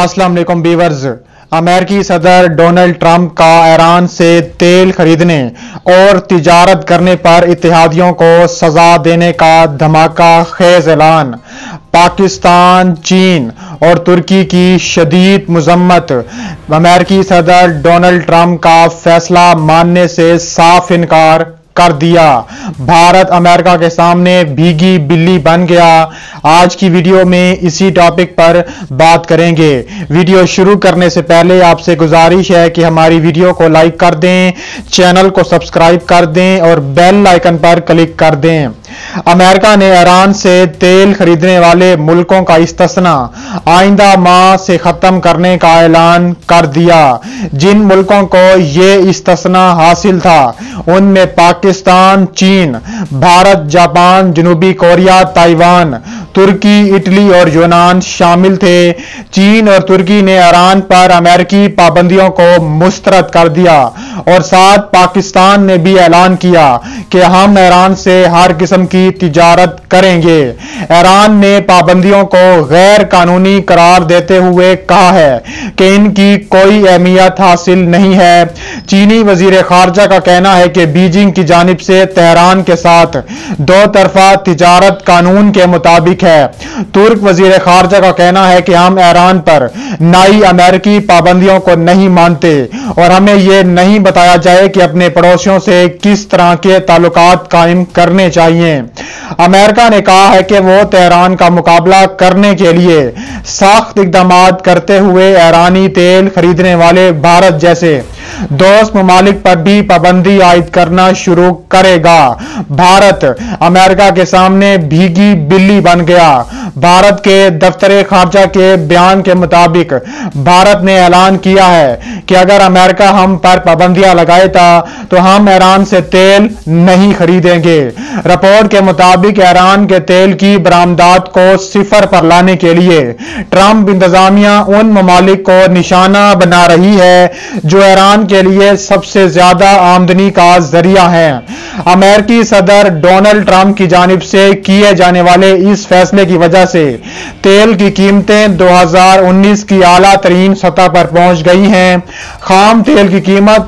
अस्सलाम वालेकुम व्यूअर्स। अमेरिकी सदर डोनाल्ड ट्रंप का ईरान से तेल खरीदने और तिजारत करने पर इत्तेहादियों को सजा देने का धमाका खेज ऐलान। पाकिस्तान, चीन और तुर्की की शदीद मजम्मत। अमेरिकी सदर डोनाल्ड ट्रंप का फैसला मानने से साफ इनकार कर दिया। भारत अमेरिका के सामने भीगी बिल्ली बन गया। आज की वीडियो में इसी टॉपिक पर बात करेंगे। वीडियो शुरू करने से पहले आपसे गुजारिश है कि हमारी वीडियो को लाइक कर दें, चैनल को सब्सक्राइब कर दें और बेल आइकन पर क्लिक कर दें। अमेरिका ने ईरान से तेल खरीदने वाले मुल्कों का इस्तिस्ना आइंदा माह से खत्म करने का ऐलान कर दिया। जिन मुल्कों को ये इस्तिस्ना हासिल था उनमें पाकिस्तान, चीन, भारत, जापान, जनूबी कोरिया, ताइवान, तुर्की, इटली और यूनान शामिल थे। चीन और तुर्की ने ईरान पर अमेरिकी पाबंदियों को मुस्तरद कर दिया और साथ पाकिस्तान ने भी ऐलान किया कि हम ईरान से हर किस्म की तिजारत करेंगे। ईरान ने पाबंदियों को गैर कानूनी करार देते हुए कहा है कि इनकी कोई अहमियत हासिल नहीं है। चीनी वजीर खारजा का कहना है कि बीजिंग की जानिब से तेहरान के साथ दो तरफा तिजारत कानून के मुताबिक है। तुर्क वजीर खारजा का कहना है कि हम ईरान पर नई अमेरिकी पाबंदियों को नहीं मानते और हमें यह नहीं बताया जाए कि अपने पड़ोसियों से किस तरह के ताल्लुकात कायम करने चाहिए। अमेरिका ने कहा है कि वो तेहरान का मुकाबला करने के लिए सख्त इकदाम करते हुए ईरानी तेल खरीदने वाले भारत जैसे दोस्त ममालिक पर भी पाबंदी आयद करना शुरू करेगा। भारत अमेरिका के सामने भीगी बिल्ली बन गया। भारत के दफ्तर खारजा के बयान के मुताबिक भारत ने ऐलान किया है कि अगर अमेरिका हम पर पाबंदियां लगाएगा तो हम ईरान से तेल नहीं खरीदेंगे। रिपोर्ट के मुताबिक ईरान के तेल की बरामदात को सिफर पर लाने के लिए ट्रंप इंतजामिया उन ममालिक को निशाना बना रही है जो ईरान के लिए सबसे ज्यादा आमदनी का जरिया है। अमेरिकी सदर डोनाल्ड ट्रंप की जानिब से किए जाने वाले इस फैसले की वजह से तेल की कीमतें 2019 की आला तरीन सतह पर पहुंच गई हैं। खाम तेल की कीमत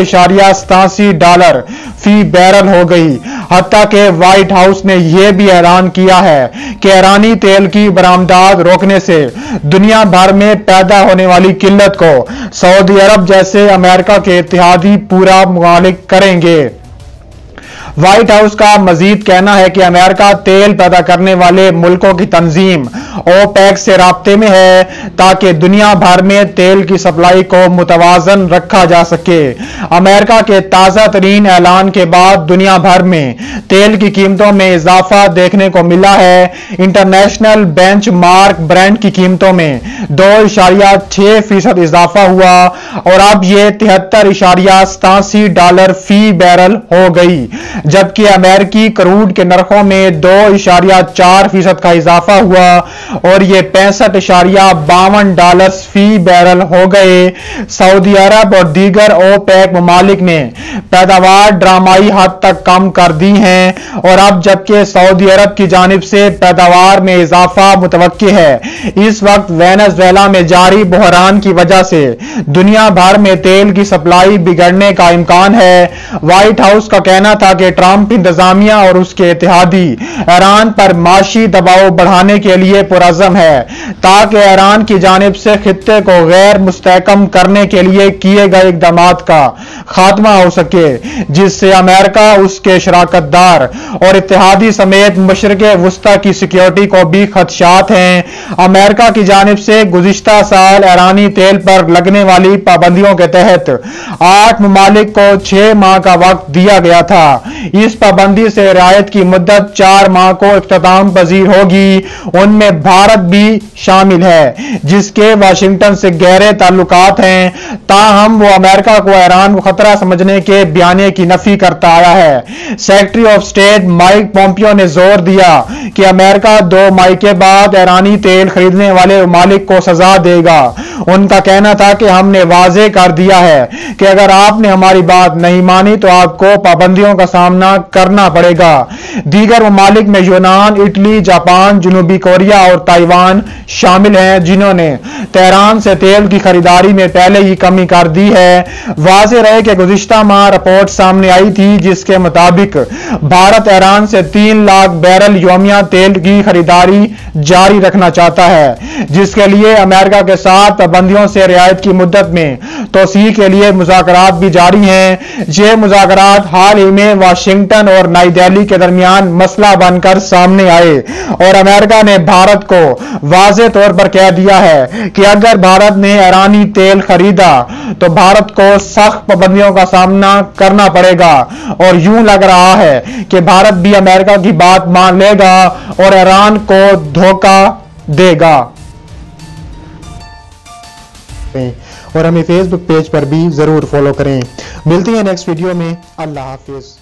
$73.87 फी बैरल हो गई। हत्ता के व्हाइट हाउस ने यह भी ऐलान किया है कि ईरानी तेल की बरामदात रोकने से दुनिया भर में पैदा होने वाली किल्लत को सऊदी अरब जैसे अमेरिका के इत्तेहादी पूरा मुआलिक करेंगे। व्हाइट हाउस का मजीद कहना है कि अमेरिका तेल पैदा करने वाले मुल्कों की तंजीम ओपेक से राब्ते में है ताकि दुनिया भर में तेल की सप्लाई को मुतवाजन रखा जा सके। अमेरिका के ताजा तरीन ऐलान के बाद दुनिया भर में तेल की कीमतों में इजाफा देखने को मिला है। इंटरनेशनल बेंचमार्क ब्रेंट की कीमतों में 2.6% इजाफा हुआ और अब यह $73.87 फी बैरल हो गई, जबकि अमेरिकी क्रूड के नरखों में 2.4% का इजाफा हुआ और ये $65.52 फी बैरल हो गए। सऊदी अरब और दीगर ओपेक ममालिक ने पैदावार ड्रामाई हद तक कम कर दी है और अब जबकि सऊदी अरब की जानिब से पैदावार में इजाफा मुतवक्की है। इस वक्त वेनेजुएला में जारी बहरान की वजह से दुनिया भर में तेल की सप्लाई बिगड़ने का इम्कान है। व्हाइट हाउस का कहना था कि ट्रंप इंतजामिया और उसके इत्तेहादी ईरान पर माशी दबाव बढ़ाने के लिए पुरअज़्म है ताकि ईरान की जानिब से खित्ते को गैर मुस्तहकम करने के लिए किए गए इकदाम का खात्मा हो सके, जिससे अमेरिका, उसके शराकतदार और इत्तेहादी समेत मशरिक़े वुस्ता की सिक्योरिटी को भी खदशात हैं। अमेरिका की जानिब से गुज़िश्ता साल ईरानी तेल पर लगने वाली पाबंदियों के तहत 8 ममालिक को 6 माह का वक्त दिया गया था। इस पाबंदी से रियायत की मुद्दत 4 माह को इख्तिताम पजीर होगी। उनमें भारत भी शामिल है जिसके वाशिंगटन से गहरे ताल्लुकात हैं। ताहम वो अमेरिका को ईरान को खतरा समझने के बयाने की नफी करता आया है। Secretary of state Mike Pompeo ने जोर दिया कि अमेरिका 2 मई के बाद ईरानी तेल खरीदने वाले ममालिक को सजा देगा। उनका कहना था कि हमने वाजे कर दिया है कि अगर आपने हमारी बात नहीं मानी तो आपको पाबंदियों का सामना करना पड़ेगा। दीगर ममालिक में यूनान, इटली, जापान, जनूबी कोरिया और ताइवान शामिल हैं जिन्होंने तेहरान से तेल की खरीदारी में पहले ही कमी कर दी है। वाज़ेह रहे कि गुज़िश्ता माह रिपोर्ट सामने आई थी जिसके मुताबिक भारत ईरान से 3 लाख बैरल यौमिया तेल की खरीदारी जारी रखना चाहता है, जिसके लिए अमेरिका के साथ पाबंदियों से रियायत की मुद्दत में तोसी के लिए मुज़ाकरात भी जारी हैं। ये मुज़ाकरात हाल ही में वाशिंगटन और नई दिल्ली के दरमियान मसला बनकर सामने आए और अमेरिका ने भारत को वाज़ेह तौर पर कह दिया है कि अगर भारत ने ईरानी तेल खरीदा तो भारत को सख्त पाबंदियों का सामना करना पड़ेगा। और यूं लग रहा है कि भारत भी अमेरिका की बात मान लेगा और ईरान को धोखा देगा। और हमें फेसबुक पेज पर भी जरूर फॉलो करें। मिलते हैं नेक्स्ट वीडियो में। अल्लाह हाफिज।